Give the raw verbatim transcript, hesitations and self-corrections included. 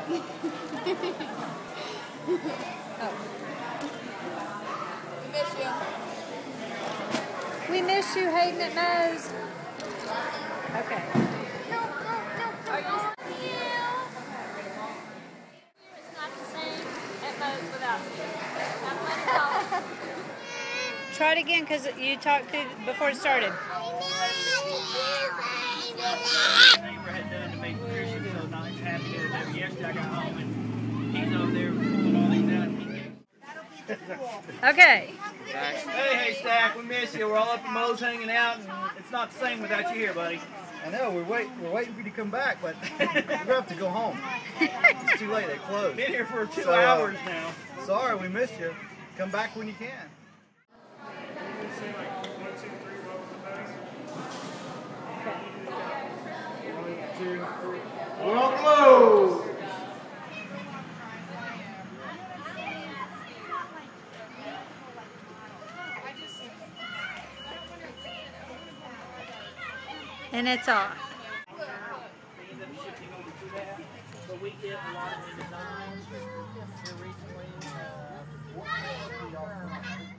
Oh. We miss you. We miss you, Hayden at Moe's. Okay. No, no, no. Are you? It's not the same at Moe's without you. Not much help. Try it again because you talked to before it started. Neighbor had done to make Christian so nice, happy to do. Yesterday I got home and he's over there pulling all these out. Okay. Hey, hey, Stack, we miss you. We're all up at Moe's hanging out, and it's not the same without you here, buddy. I know, we're, wait, we're waiting for you to come back, but we're going to have to go home. It's too late, they closed. Been here for two So, uh, hours now. Sorry, we missed you. Come back when you can. We're on close. And it's on. But we get a lot of designs here recently. Uh,